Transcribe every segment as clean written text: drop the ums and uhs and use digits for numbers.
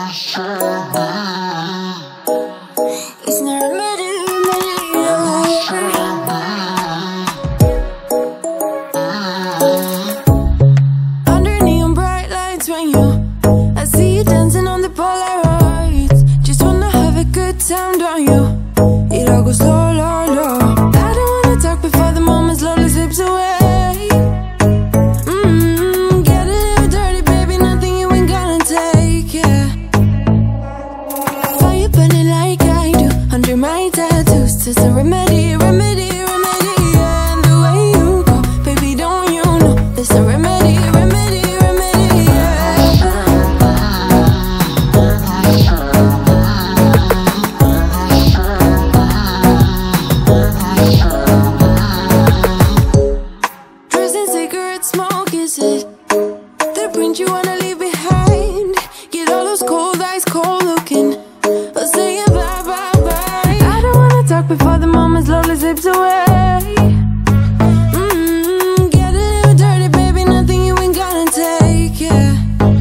It's not a matter. Under neon bright lights when I see you dancing on the Polaroids. Just wanna have a good time, don't you? It all goes low, low, low. I don't wanna talk before the moment slowly slips away. Get a little dirty, baby, nothing you ain't gonna take, yeah. Fire burning like I do under my tattoos. Just a remedy, remedy, remedy, yeah. And the way you go, baby, don't you know there's a remedy, remedy, remedy, yeah. Prison cigarette smoke, is it the print you wanna leave behind? Get all those cold eyes cold looking, or saying bye, bye, bye. I don't wanna talk before the moment slowly slips away. Get a little dirty, baby, nothing you ain't gonna take, yeah.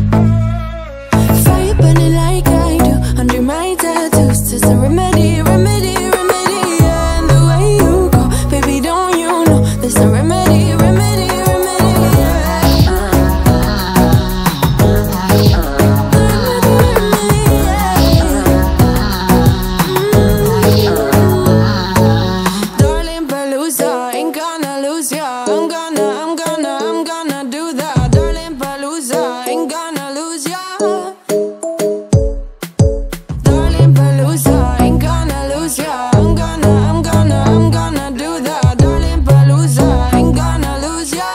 Fire burning like I do under my tattoos. Just a remedy, remedy, remedy, yeah. And the way you go, baby, don't you know there's a remedy, remedy, remedy, yeah. Darling Palooza, ain't gonna lose ya. I'm gonna do that. Darling Palooza, ain't gonna lose ya. Darling Palooza, ain't gonna lose ya. I'm gonna do that. Darling Palooza, ain't gonna lose ya.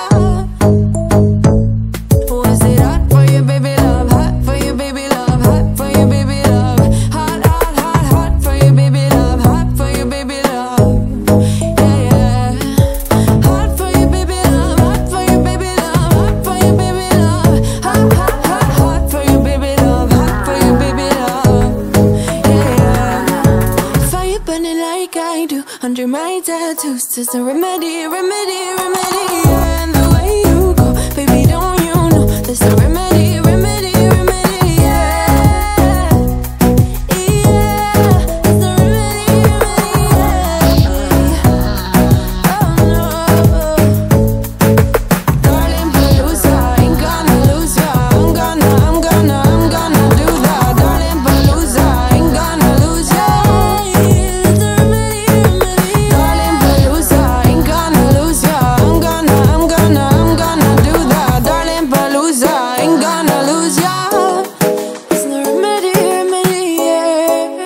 Was it hot for you, baby love? Hot for you, baby love. Hot for you, baby love. Hot, hot, hot, hot for you, baby love. Hot for you, baby love. Yeah, yeah. Hot for you, baby love. Hot for you, baby love. Hot for you, baby love. Hot, hot, hot, hot for you, baby love. Hot for you, baby love. Yeah, yeah. Fire burning like I do under my tattoos. Just a remedy, remedy, remedy, yeah. And the way you go, baby, don't you know there's a remedy, remedy, remedy, yeah. Yeah, there's a remedy, remedy, yeah. Oh no. Darling Palooza, ain't gonna lose ya. I'm gonna do that. Darling Palooza, ain't gonna lose ya. There's a remedy, remedy, darling Palooza, ain't gonna lose ya. I'm gonna do that. Darling Palooza, ain't gonna lose ya. It's no remedy, remedy, yeah.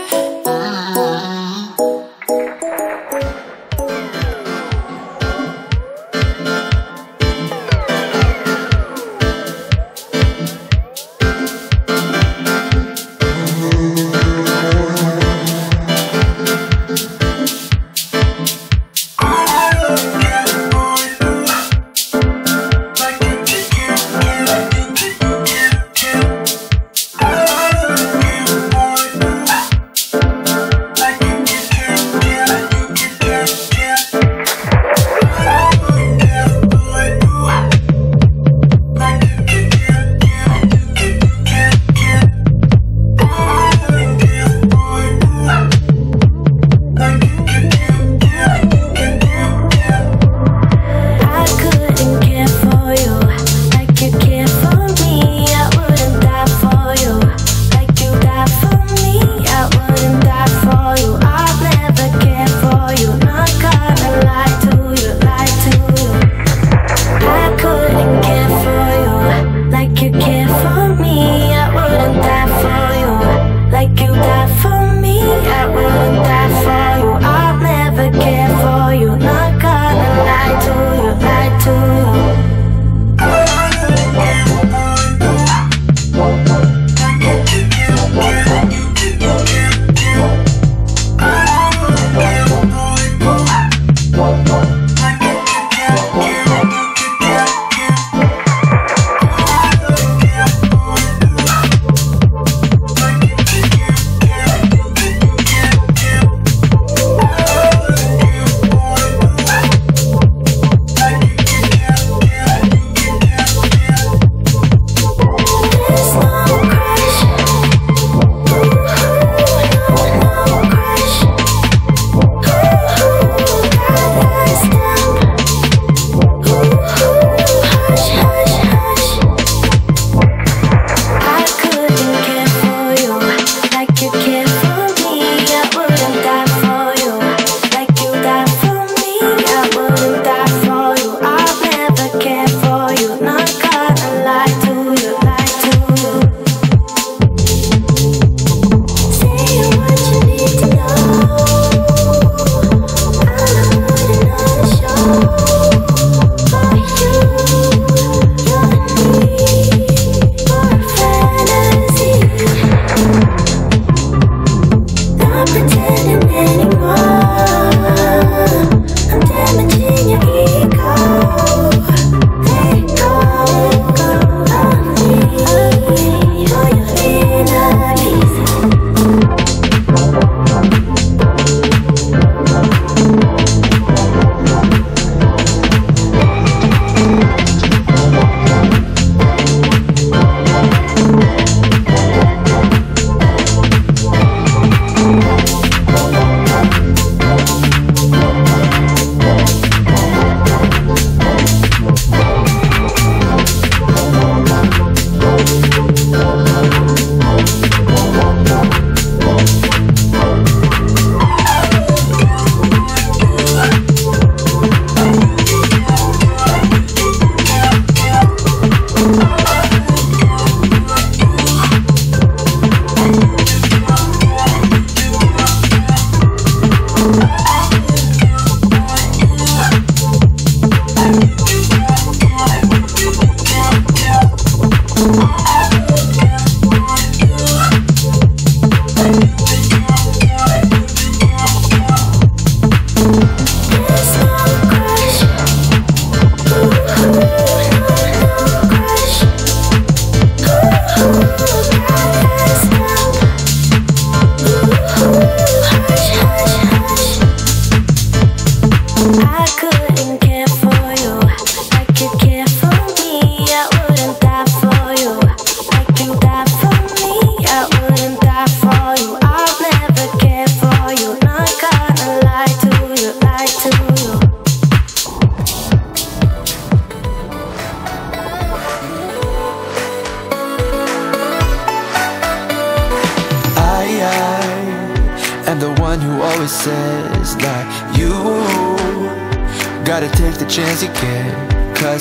am the one who always says that you gotta take the chance you get. 'Cause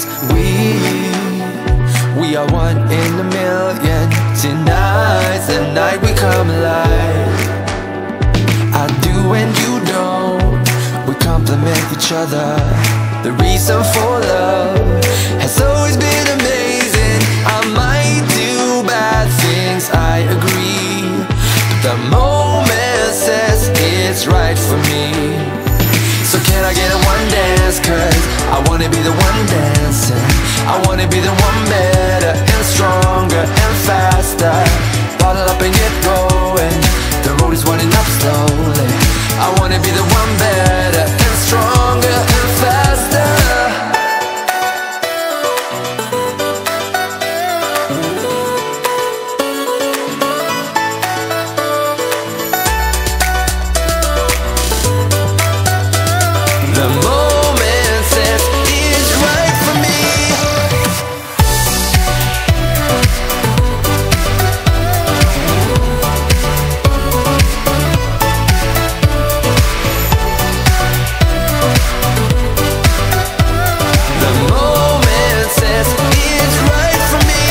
we are one in a million. Tonight's the night we come alive. I do and you don't, we complement each other. The reason for love has always been amazing. I might do bad things, I agree, but the moment says it's right for me. So can I get a one dance? 'Cause I wanna be the one dancing. I wanna be the one better and stronger and faster. Bottle up and get going, the road is running up slowly. I wanna be the one better and stronger and faster. The moment says it's right for me. The moment says it's right for me.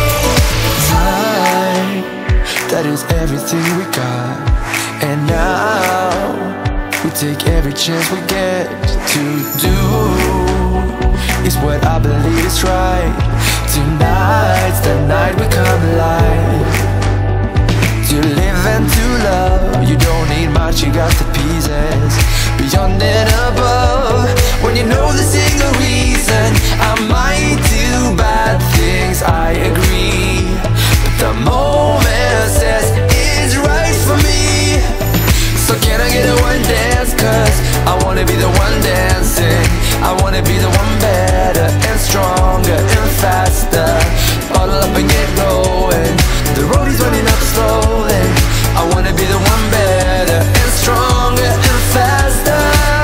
Time, that is everything we got. And now we take every chance we get to do is what I believe is right. Tonight's the night we come alive. To live and to love, you don't need much, you got the pieces. Beyond and above, when you know the single reason I might do bad things, I agree, but the moment says it's right for me. So can I get a one dance? 'Cause I wanna be the one dancing. I wanna be the one better and stronger and faster. Bottle up and get going, the road is running up slowly. I wanna be the one better and stronger and faster.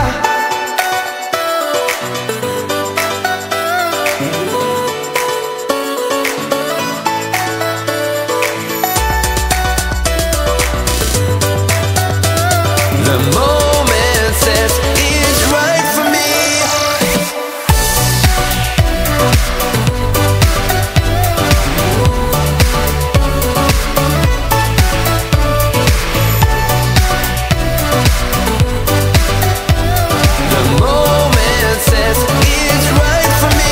The moment says it's right for me. The moment says it's right for me.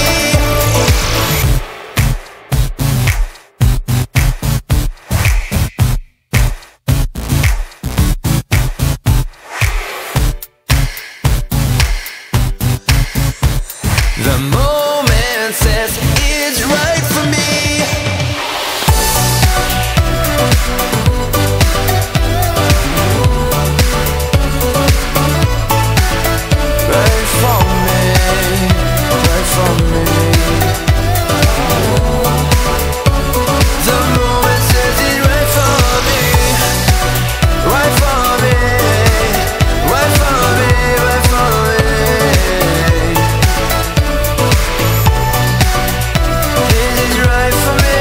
The moment says it's right for me. Right for me, right for me. The moment says it's right for me. Right for me, right for me, right for me. This is right for me.